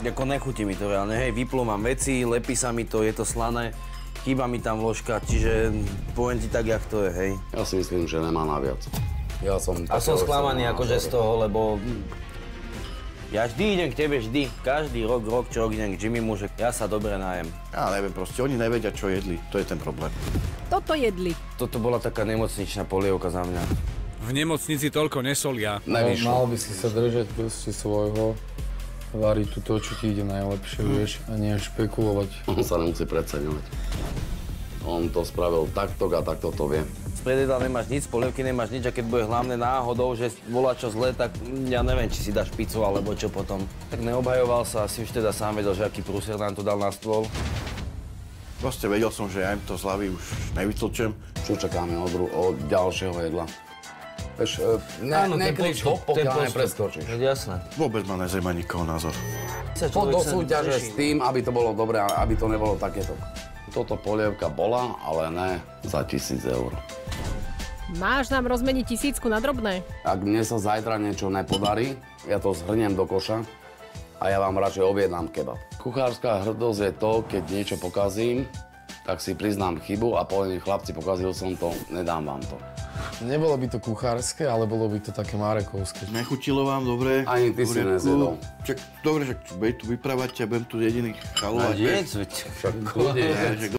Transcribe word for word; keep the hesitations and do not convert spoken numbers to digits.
Ako nechutí mi to reálne, hej, vyplo mám veci, lepí sa mi to, je to slané, chýba mi tam vložka, čiže poviem ti tak, jak to je, hej. Ja si myslím, že nemá na viac. Ja som... A som sklamaný akože z toho, lebo... Ja vždy idem k tebe, vždy. Každý rok, rok, čo rok idem k Jimmymu, že ja sa dobre najem. Ja neviem, proste oni nevedia, čo jedli. To je ten problém. Toto jedli. Toto bola taká nemocničná polievka za mňa. V nemocnici toľko nesolia. Nevyšlo. Mal by si sa držať proste svojho. Variť tu to, čo ti ide najlepšie, vieš, a nie špekulovať. On sa nemusí preceňovať. On to spravil takto a takto to vie. Predjedla nemáš nič, polievky nemáš nič a keď bude hlavne náhodou, že volá čo zle, tak ja neviem, či si dáš pizzu alebo čo potom. Tak neobhajoval sa, asi už teda sám vedel, že aký prúser nám to dal na stôl. Proste vedel som, že ja im to z hlavy už nevytlčem. Čo čakáme od, od ďalšieho jedla? Vieš, ne, Áno, nekrič ho, pokiaľ nepreskočíš. Veď jasné. Vôbec ma nezaujíma nikoho názor. Poď do súťaže s tým, aby to bolo dobré, aby to nebolo takéto. Toto polievka bola, ale ne za tisíc eur. Máš nám rozmeniť tisícku na drobné? Ak mne sa zajtra niečo nepodarí, ja to zhrniem do koša a ja vám radšej objednám kebab. Kuchárska hrdosť je to, keď niečo pokazím, tak si priznám chybu a poviem, chlapci, pokazil som to, nedám vám to. Nebolo by to kuchárske, ale bolo by to také márekovské. Nechutilo vám, dobre? Ani ty si nezjedol. Čak, dobre, že budem tu vyprávať a budem tu jediný chalovať. A jedz, veď. Však kľudne jedz.